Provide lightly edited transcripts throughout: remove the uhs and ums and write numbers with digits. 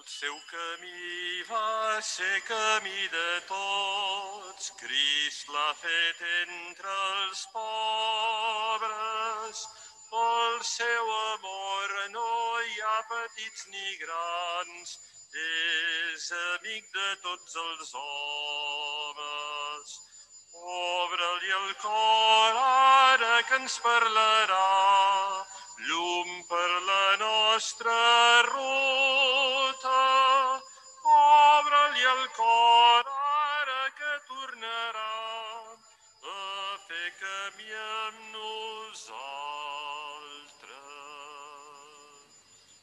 seu camí va ser camí de tots, Crist l'ha fet entre els pobres. Pel seu amor no hi ha petits ni grans, és amic de tots els homes. Obre-li el cor ara que ens parlarà, llum per la nostra ruta. Obre-li el cor ara que tornarà a fer camí amb nosaltres.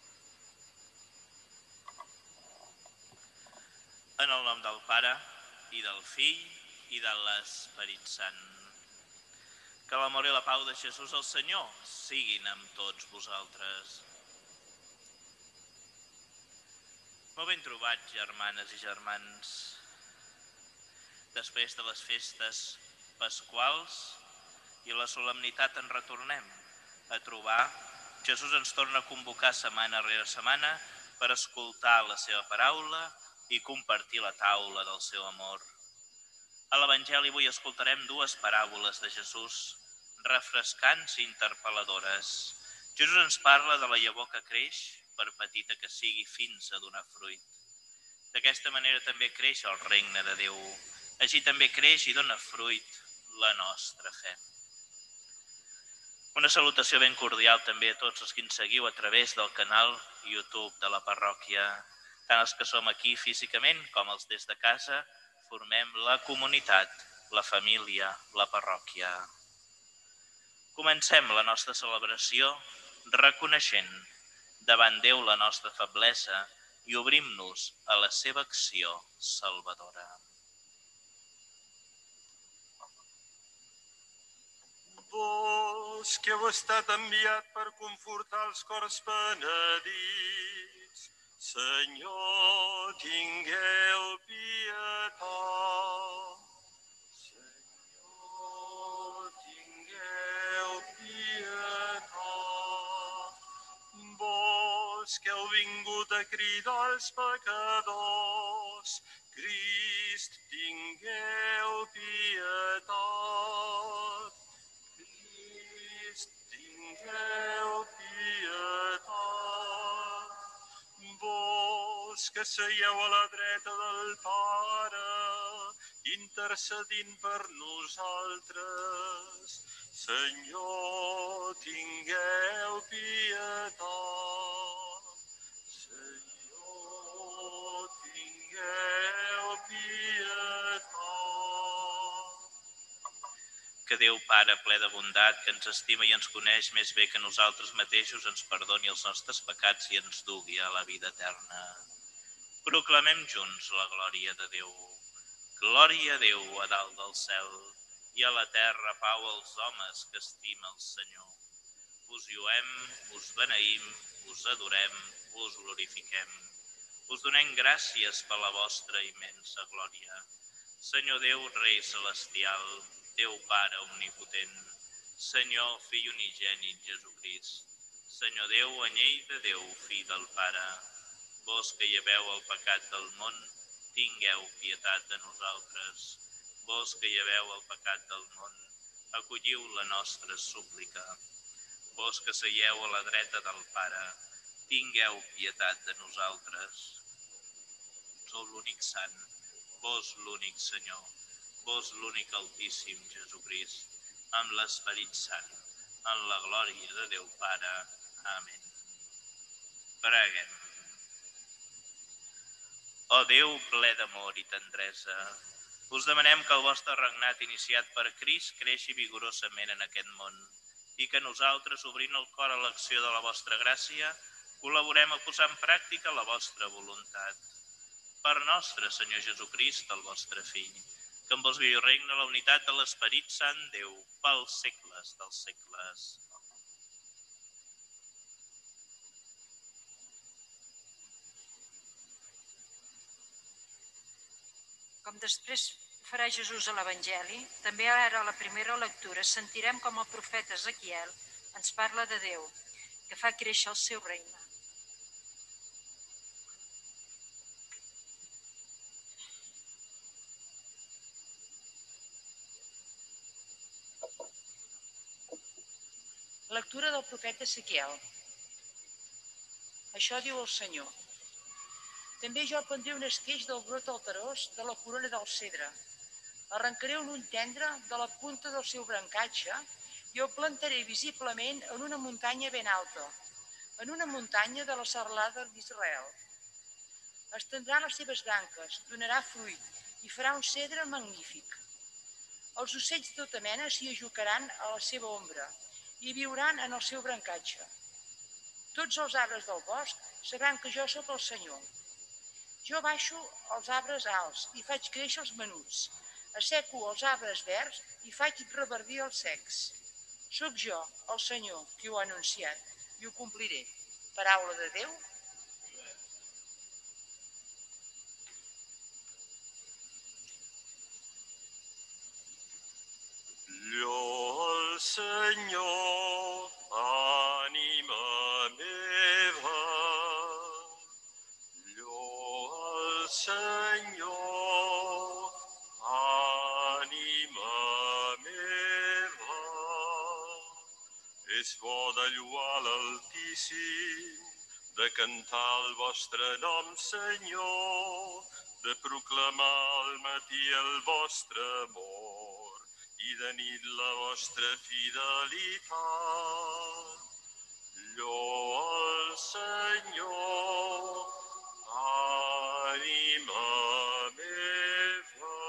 En el nom del Pare, i del Fill, i de l'Esperit Sant. Que l'amor i la pau de Jesús el Senyor siguin amb tots vosaltres. Molt ben trobat, germanes i germans. Després de les festes pasquals i la solemnitat en retornem a trobar. Jesús ens torna a convocar setmana rere setmana per escoltar la seva paraula i compartir la taula del seu amor. A l'Evangeli avui escoltarem dues paràboles de Jesús, refrescants i interpel·ladores. Jesús ens parla de la llavor que creix, per petita que sigui, fins a donar fruit. D'aquesta manera també creix el regne de Déu. Així també creix i dona fruit la nostra fe. Una salutació ben cordial també a tots els que ens seguiu a través del canal YouTube de la parròquia. Tant els que som aquí físicament com els des de casa, formem la comunitat, la família, la parròquia. Comencem la nostra celebració reconeixent davant Déu la nostra feblesa i obrim-nos a la seva acció salvadora. Vos que heu estat enviat per confortar els cors penedits, Senyor, tingueu pietat. Senyor, tingueu pietat. Vos que heu vingut a cridar els pecadors, Crist, tingueu pietat. Crist, tingueu pietat. Vos que seieu a la dreta del Pare, intercedint per nosaltres, Senyor, tingueu pietat. Senyor, tingueu pietat. Que Déu Pare ple de bondat, que ens estima i ens coneix més bé que nosaltres mateixos, ens perdoni els nostres pecats i ens dugui a la vida eterna. Proclamem junts la glòria de Déu. Glòria a Déu a dalt del cel i a la terra pau als homes que estima el Senyor. Us lluem, us beneïm, us adorem, us glorifiquem. Us donem gràcies per la vostra immensa glòria. Senyor Déu, Rei Celestial, Déu Pare Omnipotent, Senyor Fill Unigènit Jesucrist, Senyor Déu, anyell de Déu, Fill del Pare, vos que lleveu el pecat del món, tingueu pietat de nosaltres. Vos que lleveu el pecat del món, acolliu la nostra súplica. Vos que seieu a la dreta del Pare, tingueu pietat de nosaltres. Sou l'únic sant, vos l'únic Senyor, vos l'únic Altíssim Jesucrist, amb l'Esperit Sant, en la glòria de Déu Pare. Amén. Preguem. Ó Déu ple d'amor i tendresa, us demanem que el vostre regnat iniciat per Crist creixi vigorosament en aquest món i que nosaltres, obrint el cor a l'acció de la vostra gràcia, col·laborem a posar en pràctica la vostra voluntat. Per nostre Senyor Jesucrist, el vostre Fill, que amb vos viu i regna la unitat de l'Esperit Sant Déu, pels segles dels segles. Com després farà Jesús a l'Evangeli, també ara a la primera lectura sentirem com el profeta Ezequiel ens parla de Déu, que fa créixer el seu regne. Lectura del profeta Ezequiel. Això diu el Senyor. També jo prendré un esqueix del brot alterós de la corona del cedre. Arrencaré un ull tendre de la punta del seu brancatge i el plantaré visiblement en una muntanya ben alta, en una muntanya de la serralada d'Israel. Estendrà les seves branques, donarà fruit i farà un cedre magnífic. Els ocells de tota mena s'hi ajucaran a la seva ombra i viuran en el seu brancatge. Tots els arbres del bosc sabran que jo sóc el Senyor. Jo baixo els arbres alts i faig créixer els menuts. Asseco els arbres verds i faig reverdir els secs. Sóc jo, el Senyor, qui ho ha anunciat i ho compliré. Paraula de Déu. Lloa el Senyor, ànima meva. Lloa el Senyor, ànima meva. És bo de lloar l'Altíssim, de cantar el vostre nom, Senyor, de proclamar al matí el vostre amor i de nit la vostra fidelitat. Lloa el Senyor, ànima meva.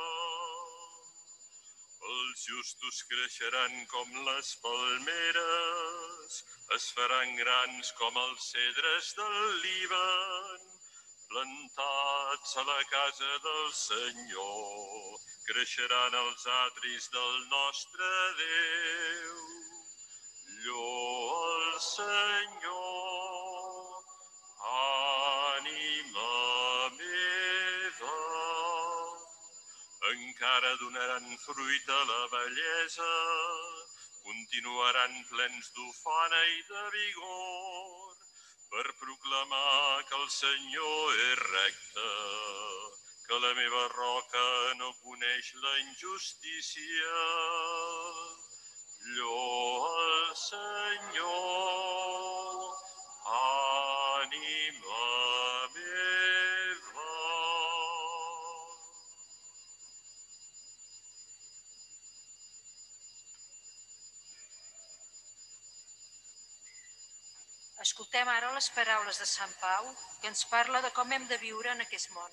Els justos creixeran com les palmeres, es faran grans com els cedres del Líban, plantats a la casa del Senyor, creixeran els atris del nostre Déu. Lloa el Senyor, ànima meva. Encara donaran fruit a la bellesa, continuaran plens d'ufana i de vigor, per proclamar que el Senyor és recte, que la meva roca no coneix la injustícia. Lloa el Senyor, ànima meva. Escoltem ara les paraules de Sant Pau, que ens parla de com hem de viure en aquest món.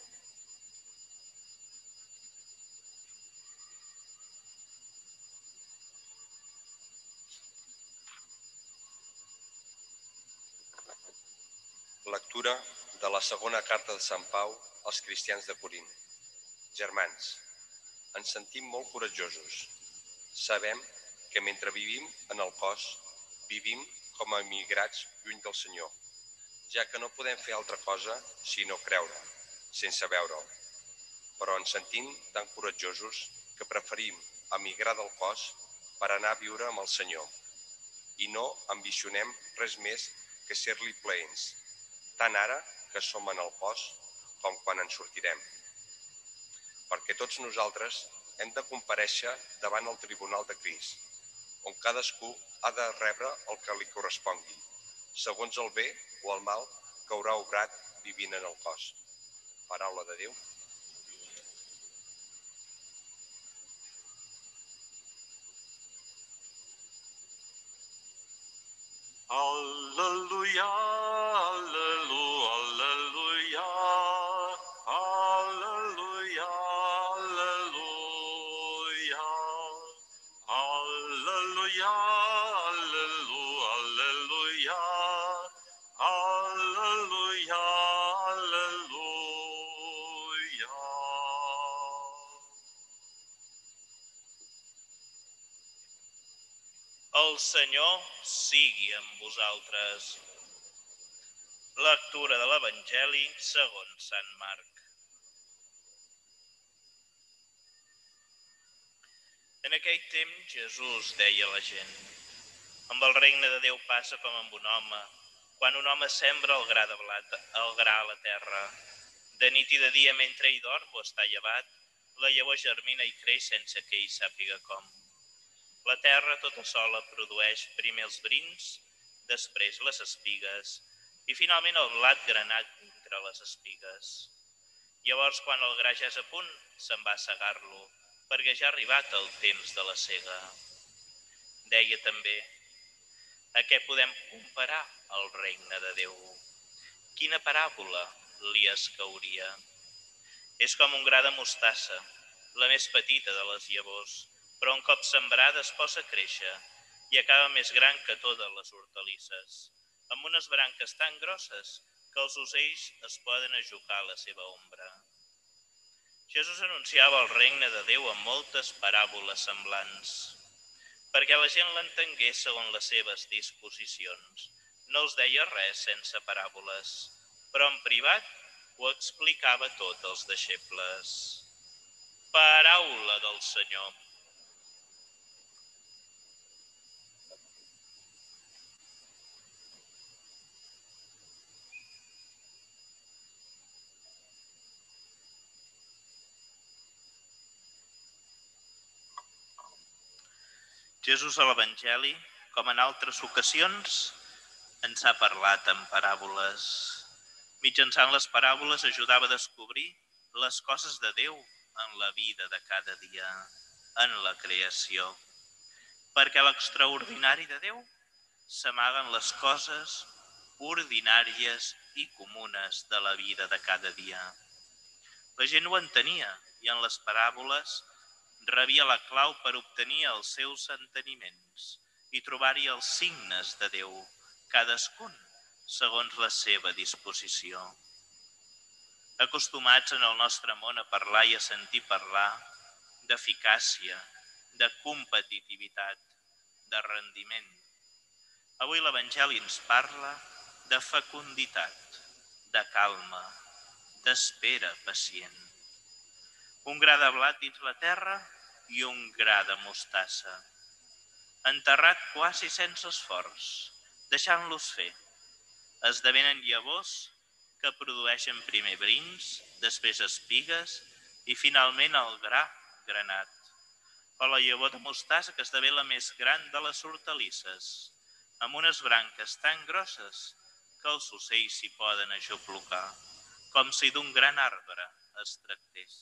Lectura de la segona carta de Sant Pau als cristians de Corint. Germans, ens sentim molt coratjosos. Sabem que mentre vivim en el cos, vivim com a emigrats lluny del Senyor, ja que no podem fer altra cosa sinó creure, sense veure'l. Però ens sentim tan coratjosos que preferim emigrar del cos per anar a viure amb el Senyor. I no ambicionem res més que ser-li plaents, tant ara que som en el cos com quan en sortirem. Perquè tots nosaltres hem de comparèixer davant el tribunal de Crist, on cadascú ha de rebre el que li correspongui, segons el bé o el mal que haurà obrat vivint en el cos. Paraula de Déu. Alleluia, alleluia, alleluia, alleluia, alleluia, alleluia, alleluia, alleluia, alleluia, alleluia. El Senyor sigui amb vosaltres. Lectura de l'Evangeli segons Sant Marc. En aquell temps Jesús deia a la gent: amb el regne de Déu passa com amb un home, quan un home sembra el gra a la terra. De nit i de dia, mentre ell dorm o està llevat, la llavor germina i creix sense que ell sàpiga com. La terra tota sola produeix primer els brins, després les espigues i finalment el blat granat dintre les espigues. Llavors, quan el gra ja és a punt, se'n va a segar-lo, perquè ja ha arribat el temps de la sega. Deia també: a què podem comparar el regne de Déu? Quina paràbola li escauria? És com un gra de mostassa, la més petita de les llavors, però un cop sembrada es posa a créixer i acaba més gran que totes les hortalisses, amb unes branques tan grosses que els ocells es poden ajucar a la seva ombra. Jesús anunciava el regne de Déu amb moltes paràboles semblants, perquè la gent l'entengués segons les seves disposicions. No els deia res sense paràboles, però en privat ho explicava tot als deixebles. Paraula del Senyor. Jesús a l'Evangeli, com en altres ocasions, ens ha parlat en paràboles. Mitjançant les paràboles ajudava a descobrir les coses de Déu en la vida de cada dia, en la creació. Perquè l'extraordinari de Déu s'amaga en les coses ordinàries i comunes de la vida de cada dia. La gent ho entenia i en les paràboles rebia la clau per obtenir els seus enteniments i trobar-hi els signes de Déu, cadascun segons la seva disposició. Acostumats en el nostre món a parlar i a sentir parlar d'eficàcia, de competitivitat, de rendiment. Avui l'Evangeli ens parla de fecunditat, de calma, d'espera pacient. Un gra de blat dins la terra i un gra de mostassa, enterrat quasi sense esforç, deixant-los fer. Esdevenen llavors que produeixen primer brins, després espigues i finalment el gra granat. O la llavor de mostassa que esdevé la més gran de les hortalisses, amb unes branques tan grosses que els ocells s'hi poden ajuplucar, com si d'un gran arbre es tractés.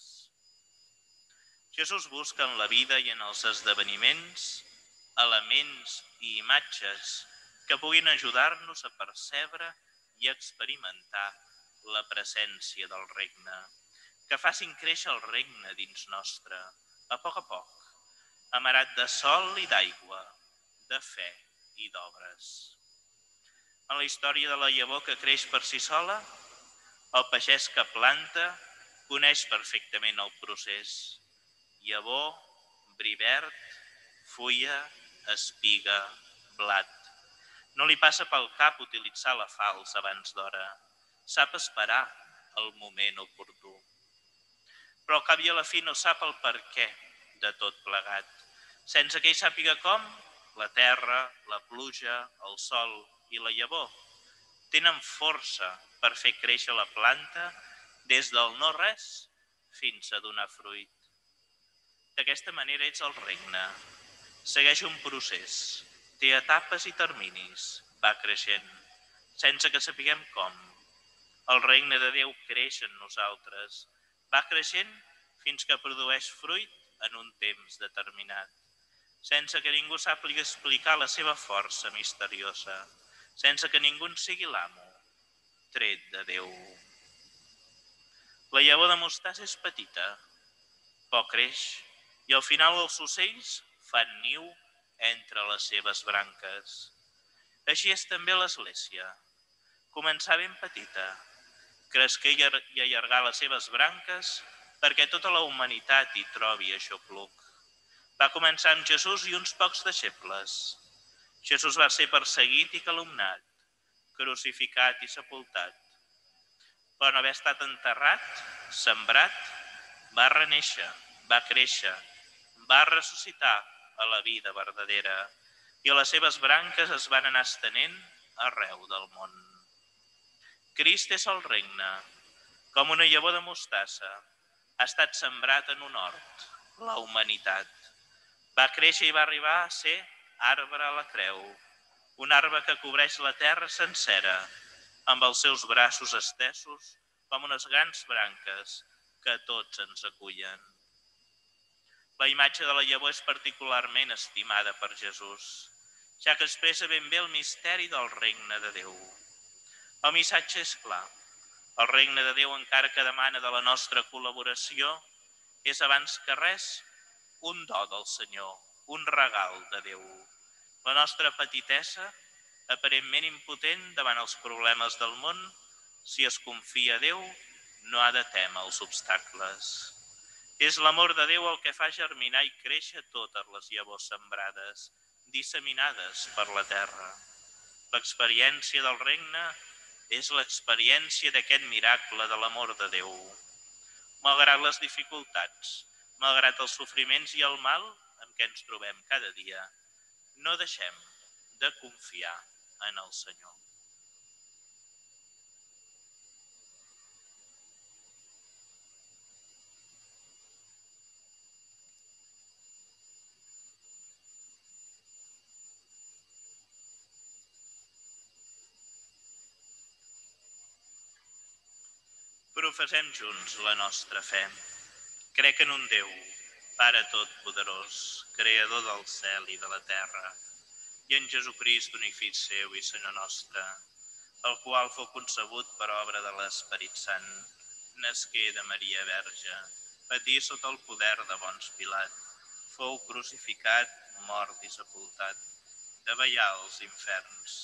Jesús busca en la vida i en els esdeveniments elements i imatges que puguin ajudar-nos a percebre i experimentar la presència del regne, que facin créixer el regne dins nostre, a poc, amarat de sol i d'aigua, de fe i d'obres. En la història de la llavor que creix per si sola, el pagès que planta coneix perfectament el procés. Llavor, bri verd, fulla, espiga, blat. No li passa pel cap utilitzar la falç abans d'hora. Sap esperar el moment oportú. Però al cap i a la fi no sap el perquè de tot plegat. Sense que ell sàpiga com, la terra, la pluja, el sol i la llavor tenen força per fer créixer la planta des del no res fins a donar fruit. D'aquesta manera ets el regne. Segueix un procés, té etapes i terminis, va creixent, sense que sapiguem com. El regne de Déu creix en nosaltres, va creixent fins que produeix fruit en un temps determinat, sense que ningú sàpiga explicar la seva força misteriosa, sense que ningú en sigui l'amo, tret de Déu. La llavor de mostassa és petita, poc creix, i al final els ocells fan niu entre les seves branques. Així és també l'Església. Començar ben petita, cresquer i allargar les seves branques perquè tota la humanitat hi trobi aixopluc. Va començar amb Jesús i uns pocs deixebles. Jesús va ser perseguit i calumnat, crucificat i sepultat. Però en haver estat enterrat, sembrat, va renéixer, va créixer, va ressuscitar a la vida verdadera i les seves branques es van anar estenent arreu del món. Crist és el regne, com una llavor de mostassa, ha estat sembrat en un hort, la humanitat. Va créixer i va arribar a ser arbre a la creu, un arbre que cobreix la terra sencera, amb els seus braços estesos com unes grans branques que tots ens acullen. La imatge de la llavor és particularment estimada per Jesús, ja que expressa ben bé el misteri del regne de Déu. El missatge és clar. El regne de Déu, encara que demana de la nostra col·laboració, és abans que res un do del Senyor, un regal de Déu. La nostra petitesa, aparentment impotent davant els problemes del món, si es confia a Déu, no ha de témer els obstacles. És l'amor de Déu el que fa germinar i créixer totes les llavors sembrades, disseminades per la terra. L'experiència del regne és l'experiència d'aquest miracle de l'amor de Déu. Malgrat les dificultats, malgrat els sofriments i el mal en què ens trobem cada dia, no deixem de confiar en el Senyor. Professem junts la nostra fe. Crec en un Déu, Pare Totpoderós, Creador del cel i de la terra, i en Jesucrist, únic Fill seu i Senyor nostre, el qual fou concebut per obra de l'Esperit Sant, nasqué de Maria Verge, patí sota el poder de Ponç Pilat, fou crucificat, mort i sepultat, davallà als inferns,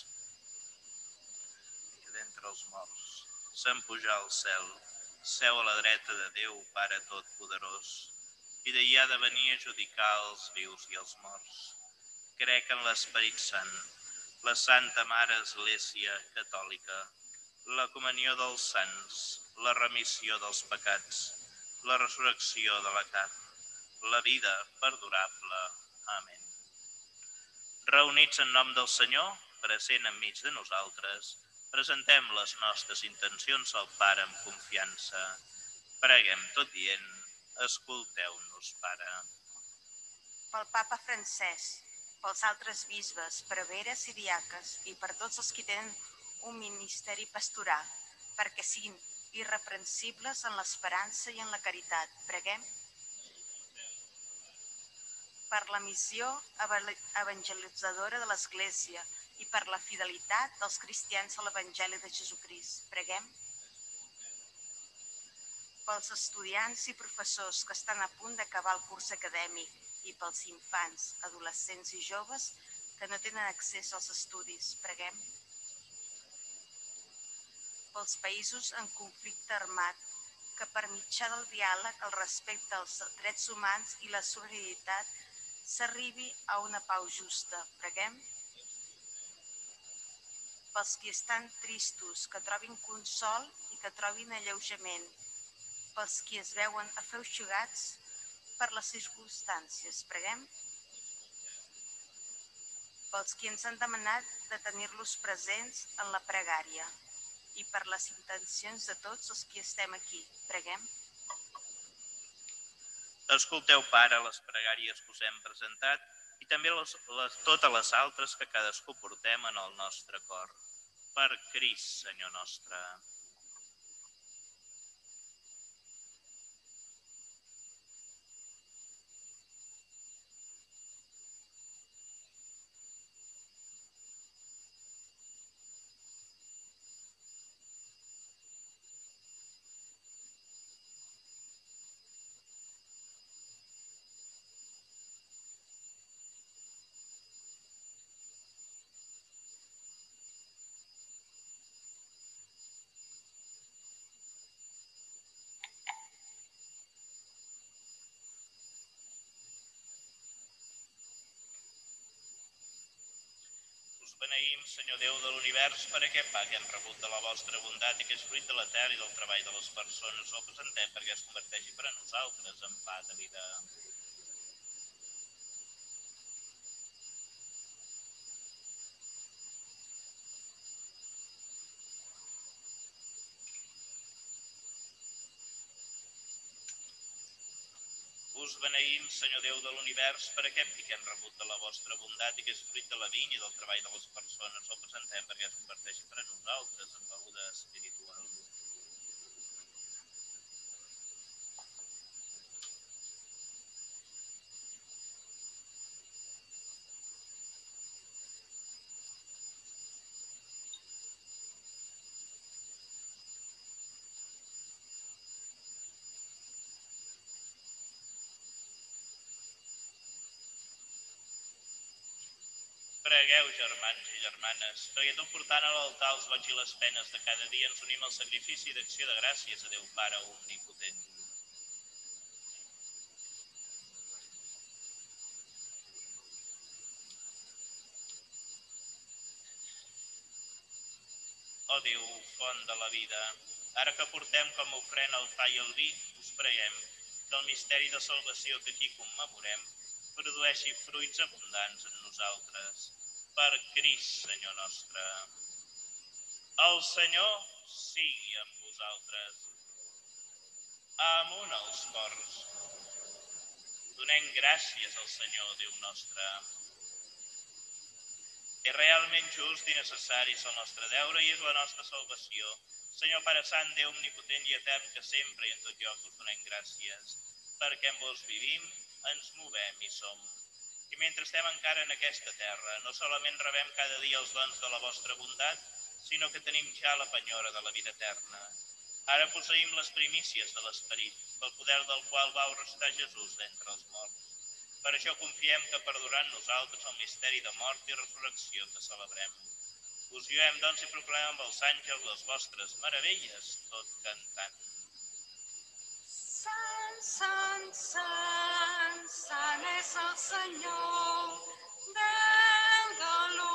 i d'entre els morts se'n pujà al cel, seu a la dreta de Déu, Pare Totpoderós, i d'ahir ha de venir a judicar els vius i els morts. Crec en l'Esperit Sant, la Santa Mare Església Catòlica, la comunió dels sants, la remissió dels pecats, la resurrecció de la carn, la vida perdurable. Amén. Reunits en nom del Senyor, present enmig de nosaltres, presentem les nostres intencions al Pare amb confiança. Preguem tot dient, escolteu-nos, Pare. Pel Papa Francesc, pels altres bisbes, preveres i diaques i per tots els que tenen un ministeri pastoral, perquè siguin irreprensibles en l'esperança i en la caritat. Preguem. Per la missió evangelitzadora de l'Església i per la fidelitat dels cristians a l'Evangeli de Jesucrist. Preguem. Pels estudiants i professors que estan a punt d'acabar el curs acadèmic i pels infants, adolescents i joves que no tenen accés als estudis. Preguem. Pels països en conflicte armat, que per mitjà del diàleg, el respecte als drets humans i la solidaritat s'arribi a una pau justa. Preguem. Pels qui estan tristos, que trobin consol i que trobin alleujament. Pels qui es veuen afeuixugats per les circumstàncies. Preguem. Pels qui ens han demanat de tenir-los presents en la pregària i per les intencions de tots els qui estem aquí. Preguem. Escolteu, Pare, les pregàries que us hem presentat i també totes les altres que cadascú portem en el nostre cor. Per Crist, Senyor nostre. Us beneïm, Senyor Déu de l'univers, per aquest pa que hem rebut de la vostra bondat i que és fruit de la terra i del treball de les persones. El presentem perquè es converteixi per a nosaltres en pa de vida. Us Us beneïm, Senyor Déu de l'univers, per aquest vi que hem rebut de la vostra bondat i que és fruit de la vinya i del treball de les persones. El presentem perquè es converteixi per a nosaltres en beguda espiritual. Pregueu, germans i germanes, perquè tot portant a l'altar els goig i les penes de cada dia ens unim al sacrifici d'acció de gràcies a Déu Pare Omnipotent. Ó Déu, font de la vida, ara que portem com a ofrena el pa i el vi, us preguem que el misteri de salvació que aquí commemorem produeixi fruits abundants en nosaltres. Per Crist, Senyor nostre. El Senyor sigui amb vosaltres. Amunt els cors. Donem gràcies al Senyor, Déu nostre. És realment just i necessari, és el nostre deure i és la nostra salvació. Senyor Pare Sant, Déu omnipotent i etern, que sempre i en tot lloc us donem gràcies, perquè en vos vivim, ens movem i som. I mentre estem encara en aquesta terra, no solament rebem cada dia els dons de la vostra bondat, sinó que tenim ja la penyora de la vida eterna. Ara posseïm les primícies de l'Esperit, pel poder del qual vau ressuscitar Jesús d'entre els morts. Per això confiem que perdurant nosaltres el misteri de mort i resurrecció que celebrem. Us lluem, doncs, i proclamem amb els àngels les vostres meravelles, tot cantant. Sant, sant, sant, sant és el Senyor, Déu de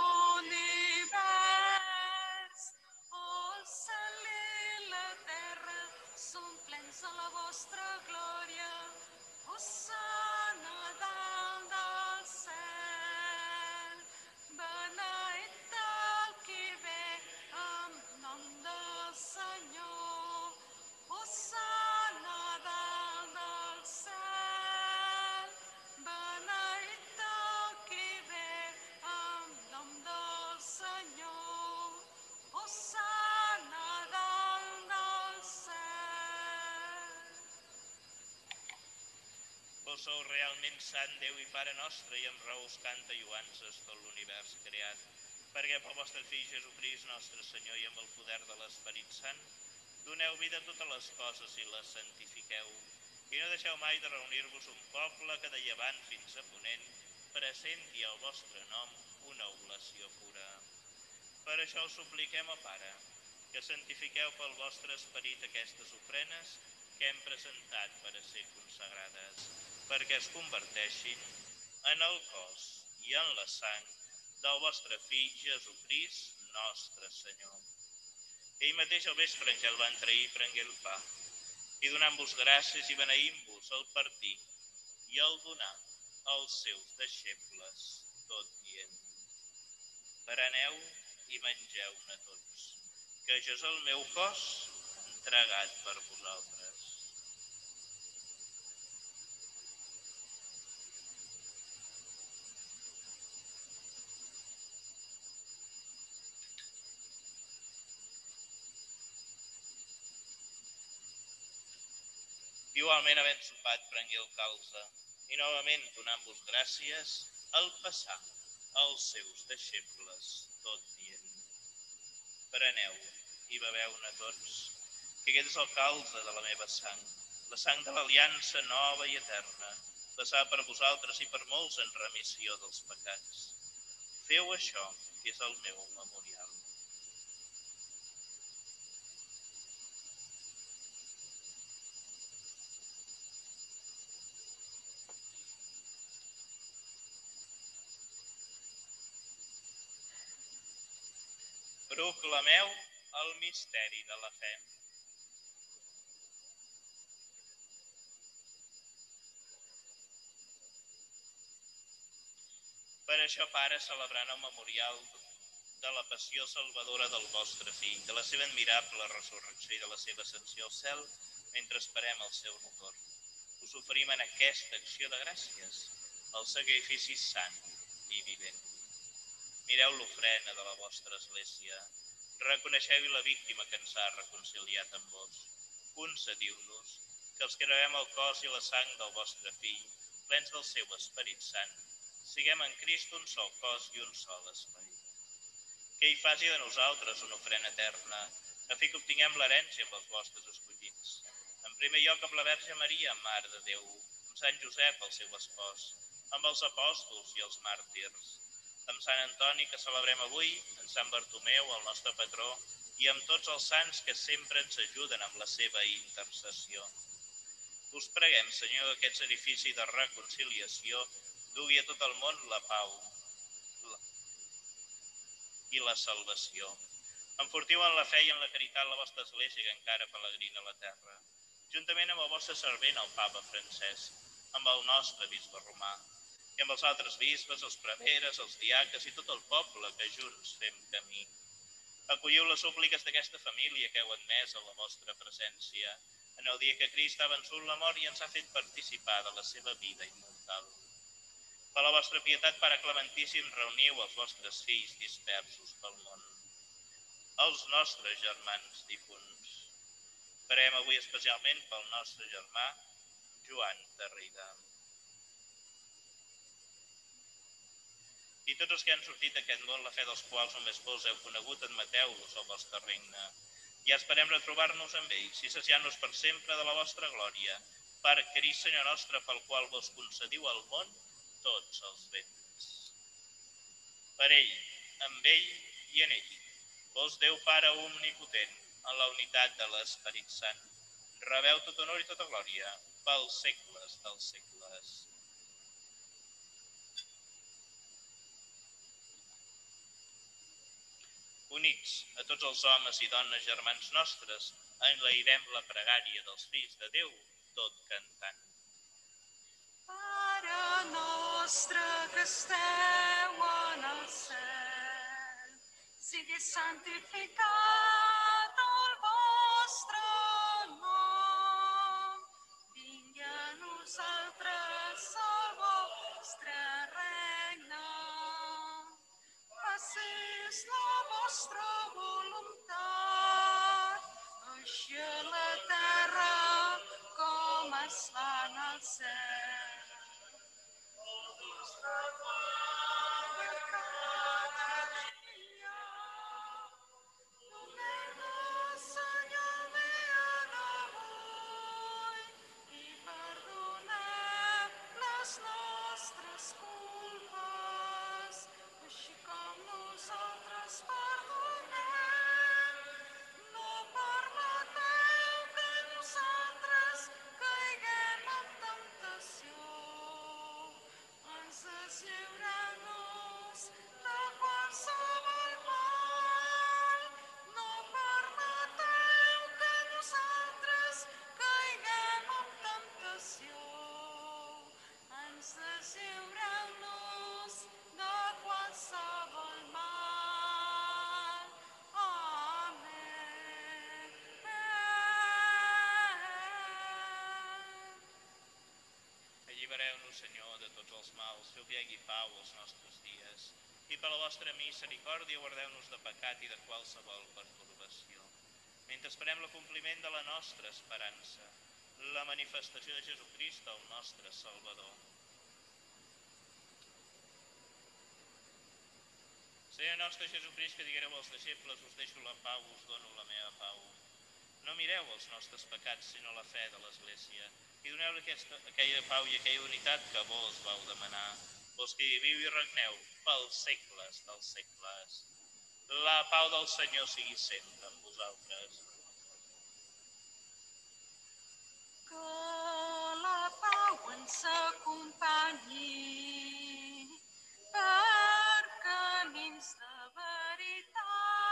l'univers. El cel i la terra són plens de la vostra glòria. Hosanna dalt del cel. Beneït el qui ve en nom del Senyor. Hosanna dalt del cel. Beneït el qui ve en nom del Senyor. Hosanna dalt del cel. Vos sou realment sant, Déu i Pare nostre, i amb raó us canta i lloances tot l'univers creat, perquè pel vostre Fill Jesucrist, nostre Senyor, i amb el poder de l'Esperit Sant, doneu vida a totes les coses i les santifiqueu, i no deixeu mai de reunir-vos un poble que de llevant fins a ponent presenti al vostre nom una oblació pura. Per això us supliquem, ó Pare, que santifiqueu pel vostre esperit aquestes ofrenes que hem presentat per a ser consagrades, perquè es converteixin en el cos i en la sang del vostre Fill Jesucrist, nostre Senyor. Ell mateix al vespre en què el van trair prengué el pa, i donant-vos gràcies i beneint-vos el partir i el donar als seus deixebles, tot dient: preneu i mengeu-ne tots, que això és el meu cos entregat per vosaltres. Igualment, havent sopat, prengué el calze, i novament, donant-vos gràcies, el passà als seus deixebles, tot dient: preneu i beveu-ne tots, que aquest és el calze de la meva sang, la sang de l'aliança nova i eterna, passada per vosaltres i per molts en remissió dels pecats. Feu això, que és el meu memorial. Proclameu el misteri de la fe. Per això, Pare, celebrant el memorial de la passió salvadora del vostre Fill, de la seva admirable resurrecció i de la seva ascensió al cel, mentre esperem el seu retorn, us us oferim en aquesta acció de gràcies el sacrifici sant i vivent. Mireu l'ofrena de la vostra església, reconeixeu-hi la víctima que ens ha reconciliat amb vos. Concediu-nos que els que rebem el cos i la sang del vostre fill, plens del seu Esperit Sant, siguem en Crist un sol cos i un sol esperit. Que hi faci de nosaltres una ofrena eterna, a fi que obtinguem l'herència amb els vostres escollits. En primer lloc amb la Verge Maria, Mare de Déu, amb Sant Josep, el seu espòs, amb els apòstols i els màrtirs, amb Sant Antoni, que celebrem avui, amb Sant Bartomeu, el nostre patró, i amb tots els sants que sempre ens ajuden amb la seva intercessió. Us preguem, Senyor, que aquest sacrifici de reconciliació dugui a tot el món la pau i la salvació. Enfortiu en la fe i en la caritat la vostra església que encara peregrina a la terra, juntament amb el vostre servent, el papa Francesc, amb el nostre bisbe romà, i amb els altres bisbes, els preveres, els diaques i tot el poble que junts fem camí. Acolliu les súpliques d'aquesta família que heu admès a la vostra presència en el dia que Crist ha vençut la mort i ens ha fet participar de la seva vida immortal. Per la vostra pietat, Pare Clementíssim, reuniu els vostres fills dispersos pel món, els nostres germans difunts. Farem avui especialment pel nostre germà Joan Tarrida. I tots els que han sortit d'aquest món, la fe dels quals només vos heu conegut, admeteu-los al vostre regne. Ja esperem retrobar-nos amb ells i saciar-nos per sempre de la vostra glòria, per Crist Senyor nostre, pel qual vos concediu al món tots els béns. Per ell, amb ell i en ell, vos Déu Pare omnipotent, en la unitat de l'Esperit Sant, rebeu tot honor i tota glòria pels segles dels segles. Units a tots els homes i dones germans nostres, enlairem la pregària dels fills de Déu, tot cantant. Pare nostre que esteu en el cel, sigui santificat el vostre nom. Vingui a nosaltres el vostre regne. Facis la vostra voluntat, així a la terra com es fa en el cel. El nostre pa de cada dia, doneu-nos, Senyor, el dia d'avui, i perdoneu les nostres culpes, així com nosaltres perdonem. No permeteu que nosaltres caiguem en temptació. Ens lliureu-nos de qualsevol mal. No permeteu que nosaltres caiguem en temptació. Ens lliureu-nos de qualsevol mal. Amén. Allibereu-nos, Senyor, de tots els mals, feu que hi hagi pau als nostres dies, i per la vostra misericòrdia guardeu-nos de pecat i de qualsevol pertorbació. Mentre esperem l'acompliment de la nostra esperança, la manifestació de Jesucrist, el nostre Salvador. Senyor nostre Jesucrist, que diguereu als deixebles, us deixo la pau, us dono la meva pau. No mireu els nostres pecats, sinó la fe de l'Església, i doneu-li aquella pau i aquella unitat que vos vau demanar, vos que hi viu i regneu pels segles dels segles. La pau del Senyor sigui sempre amb vosaltres. Que la pau ens acompanyi per camins de veritat.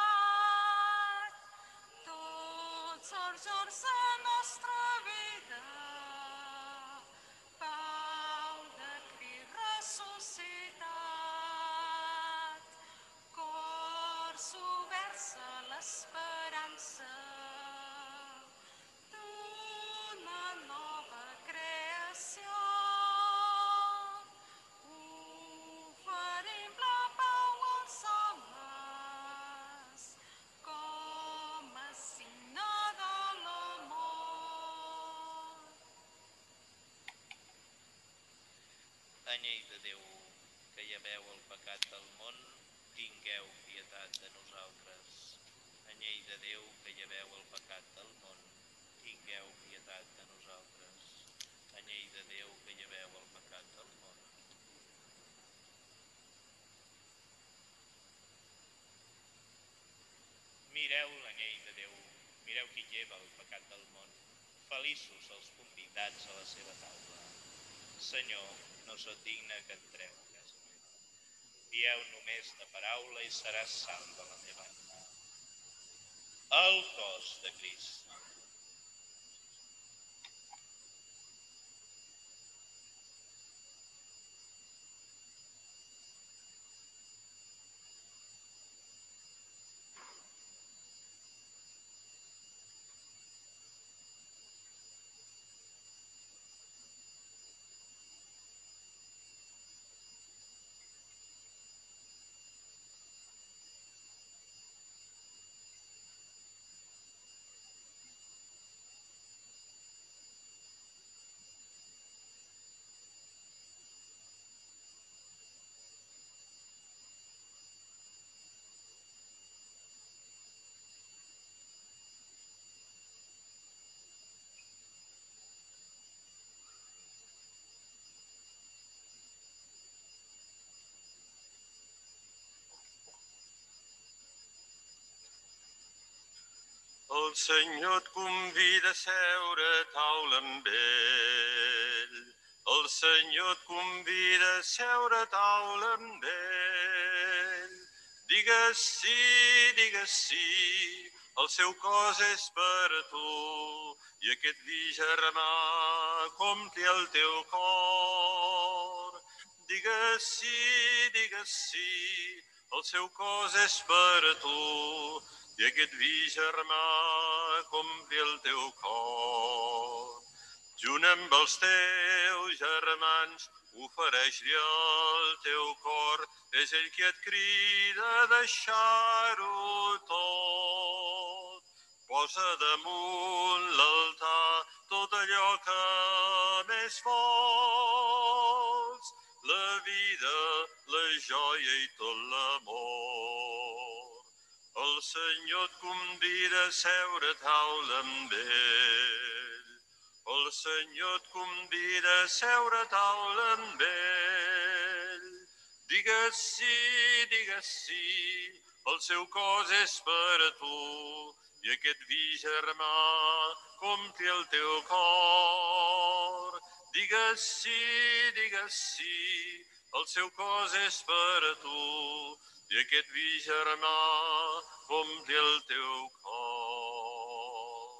Tots els jorns de nostra vida, pau de Crist ressuscitat. Cors oberts a l'esperança d'una nova creació. Anyell de Déu, que lleveu el pecat del món, tingueu pietat de nosaltres. Anyell de Déu, que lleveu el pecat del món, tingueu pietat de nosaltres. Anyell de Déu, que lleveu el pecat del món. Mireu l'anyell de Déu, mireu qui lleva el pecat del món. Feliços els convidats a la seva taula. Senyor, no sóc digne que entreu a casa meva. Dieu només de paraula i seràs salva la meva ànima. El cos de Crist. El Senyor et convida a seure a taula amb ell. El Senyor et convida a seure a taula amb ell. Digues sí, el seu cos és per a tu. I aquest vi germà compli el teu cor. Digues sí, el seu cos és per a tu. I aquest vi germà compli el teu cor. Junt amb els teus germans, ofereix-li el teu cor. És ell qui et crida a deixar-ho tot. Posa damunt l'altar tot allò que més vols. La vida, la joia i tot l'amor. El Senyor et convida a seure a taula amb ell. El Senyor et convida a seure a taula amb ell. Digues sí, el seu cos és per a tu. I aquest vi germà compli el teu cor. Digues sí, el seu cos és per a tu. I aquest vi germà compli el teu cor.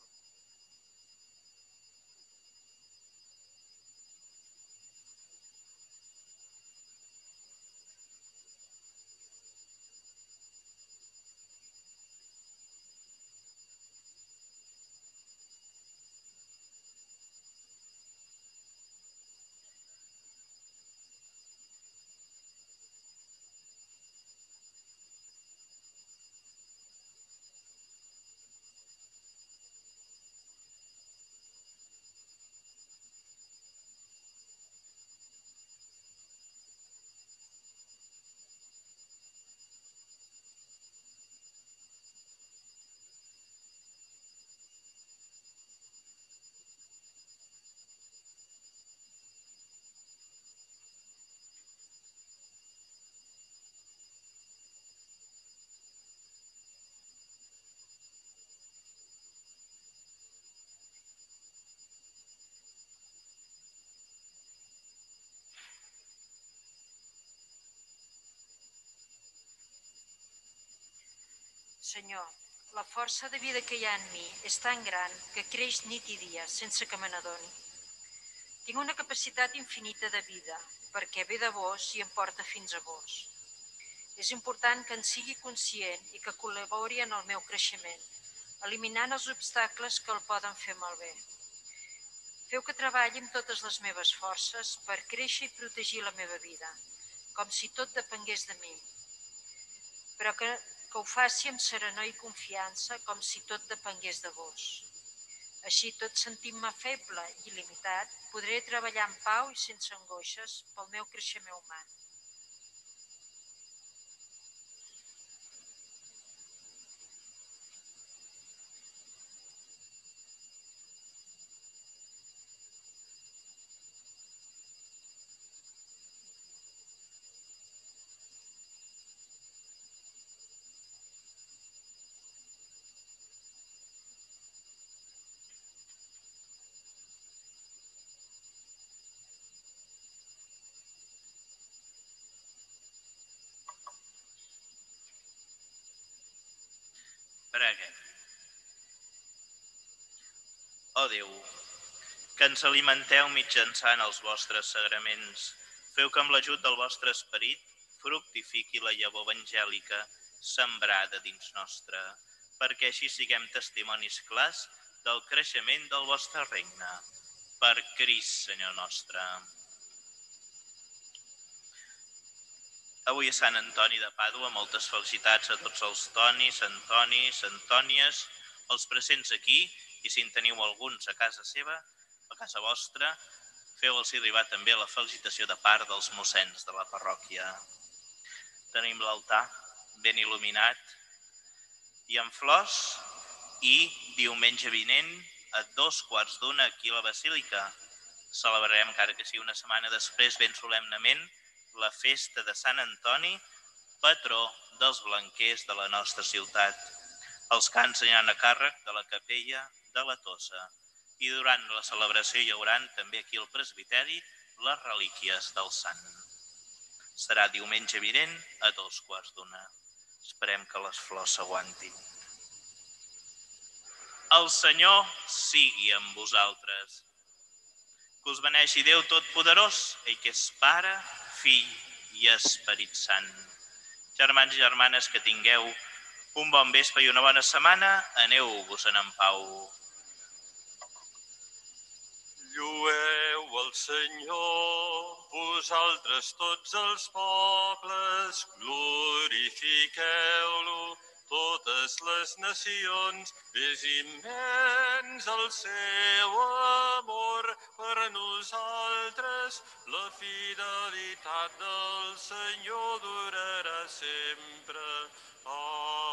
Senyor, la força de vida que hi ha en mi és tan gran que creix nit i dia sense que me n'adoni. Tinc una capacitat infinita de vida, perquè ve de vos i em porta fins a vos. És important que en sigui conscient i que col·labori en el meu creixement, eliminant els obstacles que el poden fer malbé. Feu que treballi amb totes les meves forces per créixer i protegir la meva vida, com si tot depengués de mi, però que ho faci amb serenor i confiança, com si tot depengués de vos. Així, tot sentint-me feble i limitat, podré treballar en pau i sense angoixes pel meu creixement humà. Preguem. Ó Déu, que ens alimenteu mitjançant els vostres sagraments, feu que amb l'ajut del vostre esperit fructifiqui la llavor evangèlica sembrada dins nostre, perquè així siguem testimonis clars del creixement del vostre regne. Per Crist, Senyor nostre. Avui és Sant Antoni de Pàdua, moltes felicitats a tots els Tonis, Antonis, Antònies, els presents aquí, i si en teniu alguns a casa seva, a casa vostra, feu-los arribar també la felicitació de part dels mossens de la parròquia. Tenim l'altar ben il·luminat i amb flors, i diumenge vinent a 2:15 aquí a la Basílica celebrarem, encara que sigui una setmana després, ben solemnament, la festa de Sant Antoni, patró dels blanquers de la nostra ciutat. Els cants aniran a càrrec de la capella de la Tossa i durant la celebració hi haurà també aquí al presbiteri les relíquies del sant. Serà diumenge vinent a 2:15. Esperem que les flors s'aguantin. El Senyor sigui amb vosaltres. Que us beneixi Déu Totpoderós, ell que és Pare, Fill i Esperit Sant. Germans i germanes, que tingueu un bon vespre i una bona setmana, aneu-vos-en en pau. Llueu el Senyor, vosaltres tots els pobles, glorifiqueu-lo, totes les nacions, és immens el seu amor per nosaltres, la fidelitat del Senyor durarà sempre. Amén.